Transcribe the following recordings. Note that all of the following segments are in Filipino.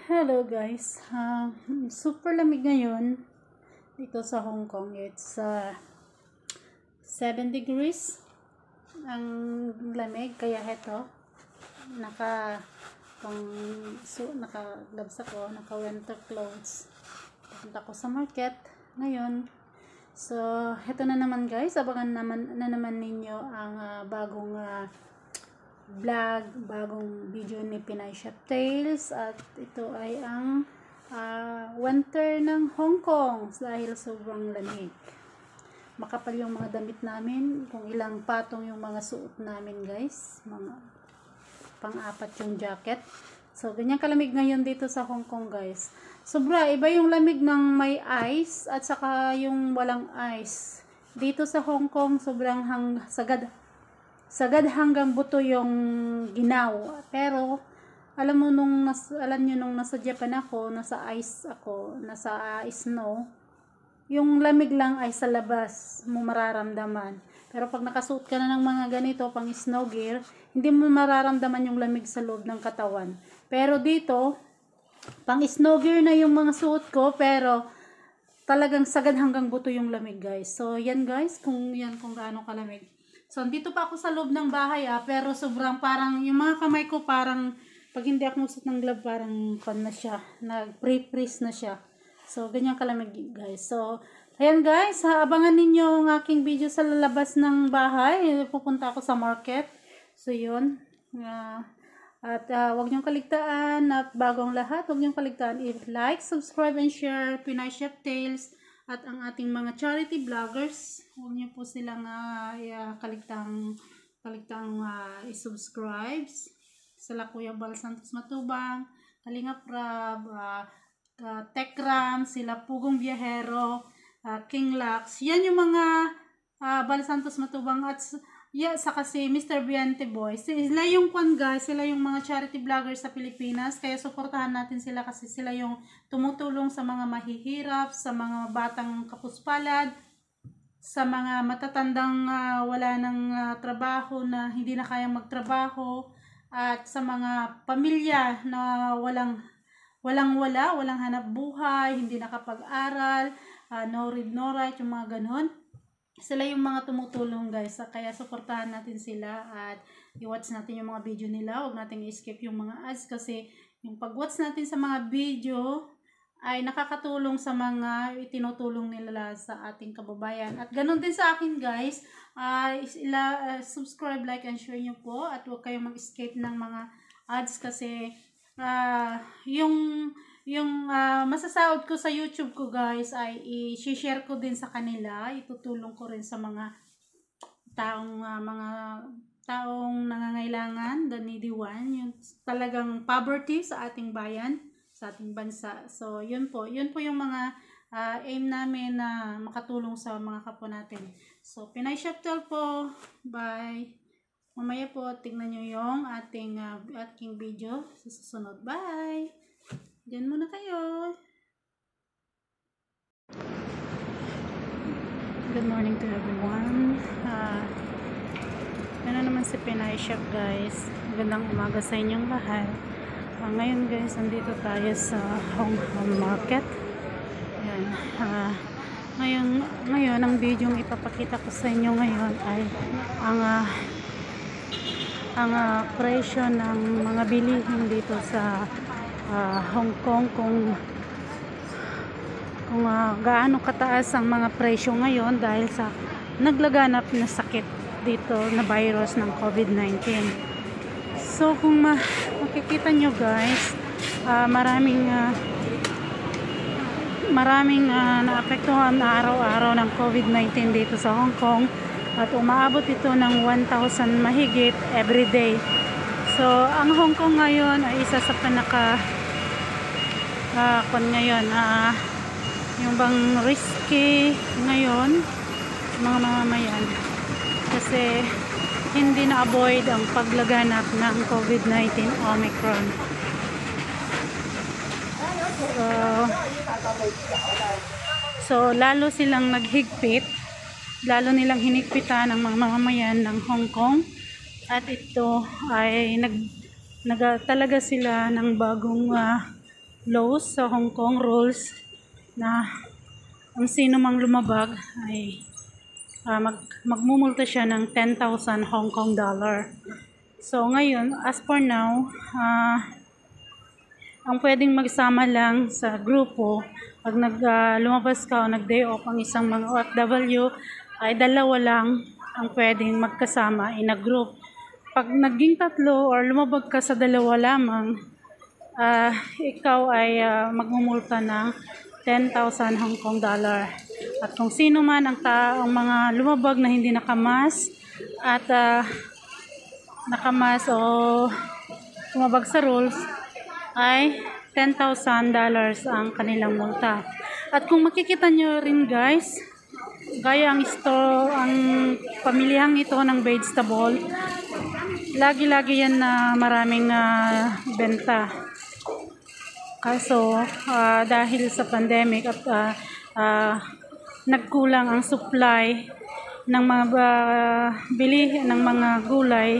Hello guys, super lamig ngayon dito sa Hong Kong. It's 7 degrees ang lamig, kaya heto naka gloves ako, naka winter clothes. Pupunta ko sa market ngayon. So heto na naman guys, abangan naman ninyo ang bagong vlog, bagong video ni Pinay Chef Tales. At ito ay ang winter ng Hong Kong dahil sobrang lamig. Makapal yung mga damit namin, kung ilang patong yung mga suot namin guys, mga pang-apat yung jacket. So ganyan kalamig ngayon dito sa Hong Kong guys. Sobra, iba yung lamig ng may ice at saka yung walang ice. Dito sa Hong Kong sobrang sagad hanggang buto yung ginaw. Pero alam mo nung nasa Japan ako, nasa snow, yung lamig lang ay sa labas mo mararamdaman. Pero pag nakasuot ka na ng mga ganito pang snow gear, hindi mo mararamdaman yung lamig sa loob ng katawan. Pero dito, pang snow gear na yung mga suot ko, pero talagang sagad hanggang buto yung lamig guys. So yan guys, kung gaano kalamig. So, dito pa ako sa loob ng bahay pero sobrang parang, yung mga kamay ko parang, pag hindi ako magsuot ng glove, parang na siya, nag-pre-freeze na siya. So, ganyan kalamig guys. So, ayan guys, abangan ninyo ang aking video sa lalabas ng bahay. Pupunta ako sa market. So, yun. At huwag niyong kaligtaan, at bagong lahat, huwag niyong kaligtaan i-like, subscribe, and share Pinay Chef Tales. At ang ating mga charity vloggers, huwag niyo po silang kaligtang i-subscribe. Sila Kuya Bal Santos Matubang, Kalinga Prab, Tekram, sila Pugong Biyahero, King Lax. Yan yung mga Bal Santos Matubang at saka si Mr. Biante Boy. Sila yung guys, sila yung mga charity vloggers sa Pilipinas. Kaya suportahan natin sila kasi sila yung tumutulong sa mga mahihirap, sa mga batang kapuspalad, sa mga matatandang wala ng trabaho, na hindi na kayang magtrabaho, at sa mga pamilya na walang hanap buhay, hindi nakapag-aral, no read no write, yung mga ganon. Sila yung mga tumutulong guys, kaya suportahan natin sila at i-watch natin yung mga video nila. Huwag natin i-skip yung mga ads kasi yung pag-watch natin sa mga video ay nakakatulong sa mga itinutulong nila sa ating kababayan. At ganun din sa akin guys, subscribe, like, and share nyo po at huwag kayong mag-escape ng mga ads kasi yung masasahod ko sa YouTube ko guys ay i-share ko din sa kanila. Itutulong ko rin sa mga taong nangangailangan, the needy one, yung talagang poverty sa ating bayan, sa ating bansa. So yun po yung mga aim namin na makatulong sa mga kapwa natin. So Pinay Chef Tales po, bye. Mamaya po tingnan nyo yung ating video sa susunod. Bye. Diyan muna kayo. Good morning to everyone. Yan na naman si Pinay Chef guys. Magandang umaga sa inyong lahat. Ngayon guys, nandito tayo sa Hong Kong market. Yan. Ngayon ang video yung ipapakita ko sa inyo ngayon ay ang presyo ng mga bilihin dito sa Hong Kong, kung gaano kataas ang mga presyo ngayon dahil sa naglaganap na sakit dito na virus ng COVID-19. So kung makikita nyo guys, maraming naapektuhan na araw-araw ng COVID-19 dito sa Hong Kong at umaabot ito ng 1,000 mahigit everyday. So ang Hong Kong ngayon ay isa sa yung bang risky ngayon mga mamamayan kasi hindi na-avoid ang paglaganap ng COVID-19 omicron. So lalo silang naghigpit, lalo nilang hinigpitan ang mga mamamayan ng Hong Kong at ito ay talaga sila ng bagong laws sa Hong Kong, rules na ang sino mang lumabag ay magmumulta siya ng 10,000 Hong Kong dollar. So ngayon, as for now, ang pwedeng magsama lang sa grupo pag lumabas ka o nag-day off ang isang mga OFW ay 2 lang ang pwedeng magkasama in a group. Pag naging 3 or lumabag ka sa 2 lamang, ikaw ay magmumulta ng 10,000 Hong Kong dollar. At kung sino man ang mga lumabag na hindi nakamas at nakamas o lumabag sa rules ay $10,000 ang kanilang multa. At kung makikita nyo rin guys, gaya ang pamilihang ito ng vegetable, lagi-lagi yan na maraming benta. Kaso dahil sa pandemic at nagkulang ang supply ng mga ng mga gulay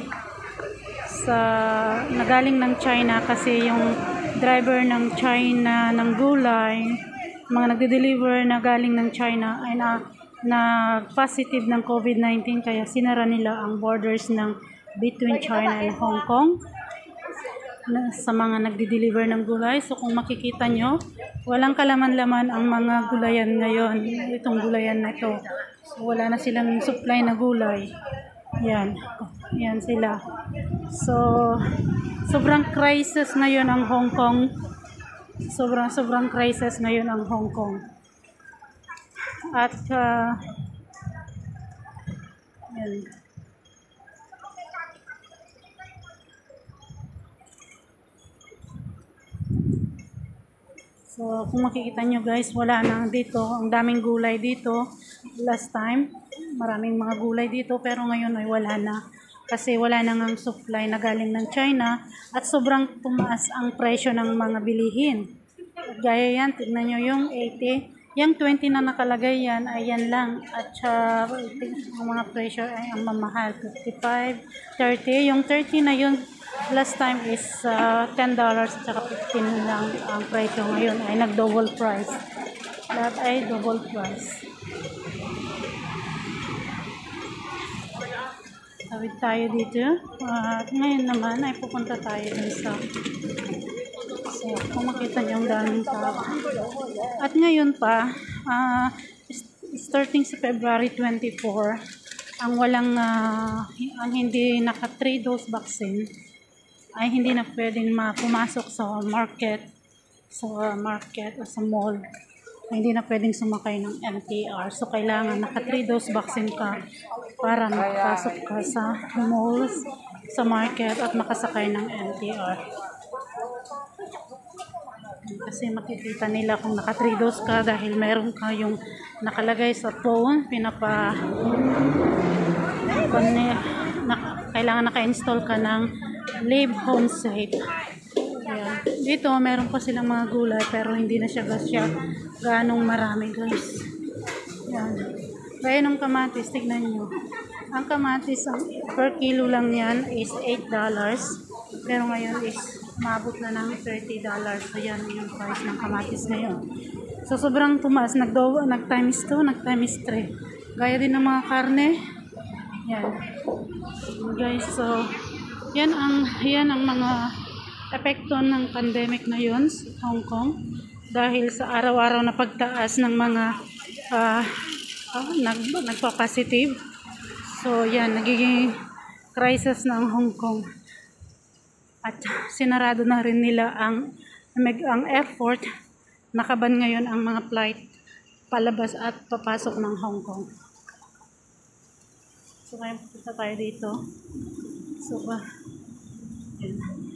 nagaling ng China, kasi yung driver ng China ng gulay, mga nagde-deliver na galing ng China ay na positive ng COVID-19, kaya sinara nila ang borders between China and Hong Kong sa mga nagde-deliver ng gulay. So kung makikita nyo, walang kalaman-laman ang mga gulayan ngayon, itong gulayan na ito. So wala na silang supply na gulay. Yan sila. So sobrang crisis ngayon ang Hong Kong. Sobrang crisis ngayon ang Hong Kong. At yan. So kung makikita nyo guys, wala na dito, ang daming gulay dito. Last time, maraming mga gulay dito, pero ngayon ay wala na. Kasi wala na ngang supply na galing ng China at sobrang tumaas ang presyo ng mga bilihin. At gaya yan, tignan nyo yung 80, yung 20 na nakalagay yan, ay yan lang. At ang mga presyo ay ang mamahal, 55, 30. Yung 30 na yun, last time is $10 at saka 15 lang ang presyo. Ngayon ay nag-double price. Lahat ay double price. Tawid tayo dito. At ngayon naman ay pupunta tayo dun sa kung makita niyo ang daming tao. At ngayon pa, starting sa February 24, ang hindi naka 3 dose vaccine ay hindi na pwedeng pumasok sa market o sa mall. Hindi na pwedeng sumakay ng MTR. So kailangan naka 3 dose vaccine ka para makapasok ka sa malls, sa market at makasakay ng MTR. Kasi makikita nila kung naka 3 dose ka dahil meron kayong nakalagay sa phone, kailangan naka-install ka ng Live Home Safe. Ayan. Dito meron pa silang mga gulay pero hindi na siya ganong marami guys. Ayan. Gaya ng kamatis, tignan nyo. Ang kamatis, per kilo lang yan is $8. Pero ngayon is mabot na ng $30. So yan yung price ng kamatis ngayon. So sobrang tumaas, nag-times 2, nag-times 3. Gaya din ng mga karne. Yan. Guys, so yan ang mga epekto ng pandemic ngayon sa Hong Kong dahil sa araw-araw na pagtaas ng mga nagpa-positive. So yan, nagiging crisis ng Hong Kong. At sinarado na rin nila ang airport. Nakaban ngayon ang mga flight palabas at papasok ng Hong Kong. So ngayon pupunta tayo dito. So yan.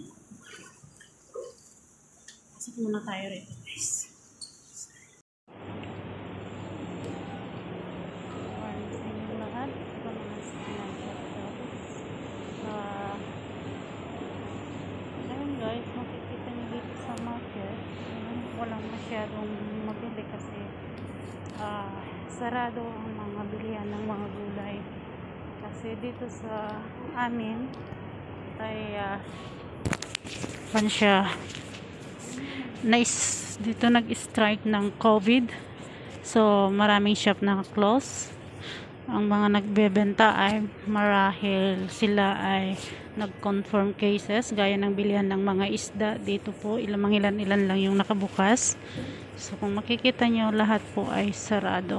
Pasok muna tayo rito guys. Guys, makikita nyo dito sa market, walang masyadong mabili kasi sarado ang mga bilihan ng mga gulay. Kasi dito sa amin ay dito nag-strike ng COVID. So maraming shop na close. Ang mga nagbebenta ay marahil sila ay nag-confirm cases gaya ng bilihan ng mga isda. Dito po ilan lang yung nakabukas. So kung makikita nyo, lahat po ay sarado.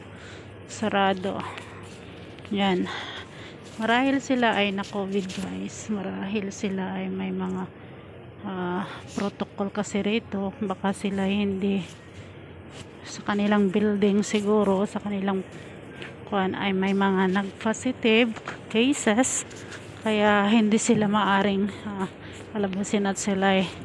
Yan. Marahil sila ay na-COVID guys. Marahil sila ay may mga protocol kasi rito. Baka sila hindi sa kanilang building siguro, sa kanilang kuan ay may mga nag-positive cases. Kaya hindi sila maaring palabasin at sila ay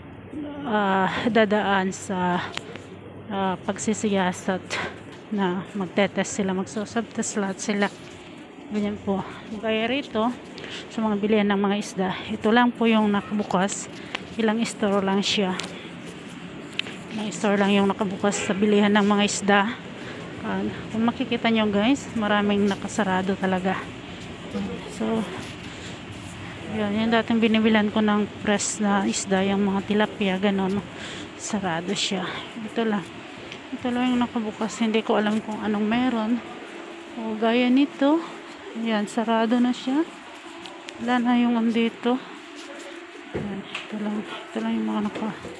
dadaan sa pagsisiyasat na magtetest sila, magsusubtest lahat sila. Ganyan po. Kaya rito sa mga bilihan ng mga isda, ito lang po yung nakabukas. Ilang store lang siya. Ilang store lang yung nakabukas sa bilihan ng mga isda. Kung makikita nyo guys, maraming nakasarado talaga. So yan dating binibilan ko ng press na isda, yung mga tilapia, ganon, sarado siya. Ito lang yung nakabukas. Hindi ko alam kung anong meron. O gaya nito, yan, sarado na siya. Wala na yung andito. Yan, ito lang yung mga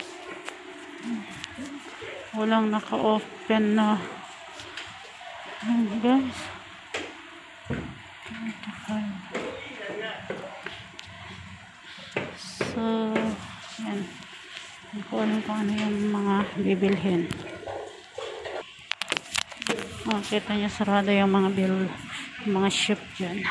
walang naka-open na. Guys, so yan, hindi ko alam kung ano yung mga bibilhin. Kita nyo sarado yung mga shop dyan.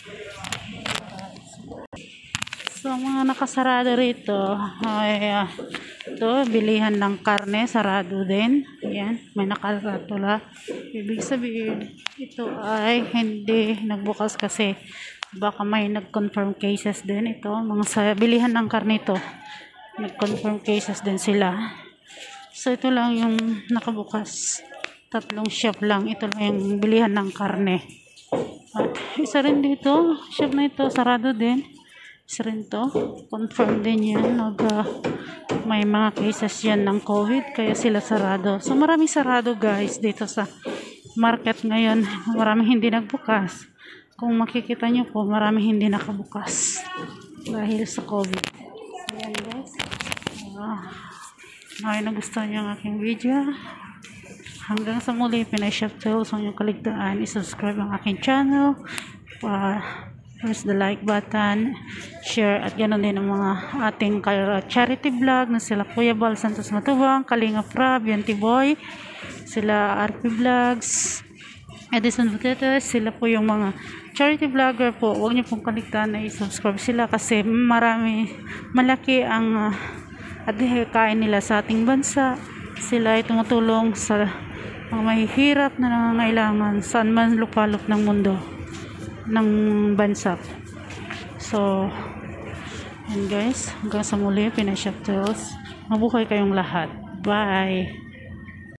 So mga nakasarado rito ay ito, bilihan ng karne, sarado din. Yan, may nakaratula. Ibig sabihin, ito ay hindi nagbukas kasi baka may nag-confirm cases din. Ito, mga bilihan ng karne ito, nag-confirm cases din sila. So ito lang yung nakabukas. 3 shop lang. Ito lang yung bilihan ng karne. At isa rin dito, shop na ito, sarado din. Isa rin to, confirm din yan. May mga cases yan ng COVID, kaya sila sarado. So maraming sarado guys dito sa market ngayon. Maraming hindi nagbukas. Kung makikita nyo po, maraming hindi nakabukas dahil sa COVID. Ayan guys. Ay, nagustuhan nyo ang aking video. Hanggang sa muli, Pinay Shop Tools. Huwag nyo kaligtaan i-subscribe ang aking channel. Press the like button, share, at ganoon din ang mga ating charity vlog na sila Kuya Bal Santos Matubang, Kalinga Prab, Yanti Boy, sila RP Vlogs, Edison Butetes. Sila po yung mga charity vlogger po. Huwag niyo pong kaligtaan na i-subscribe sila kasi malaki ang adhikain nila sa ating bansa. Sila ay tumutulong sa mga mahihirap na nangangailangan saan man lupalop ng mundo ng bansa. So yun guys, hanggang sa muli, Pinay Shop Tools. Mabuhay kayong lahat. Bye.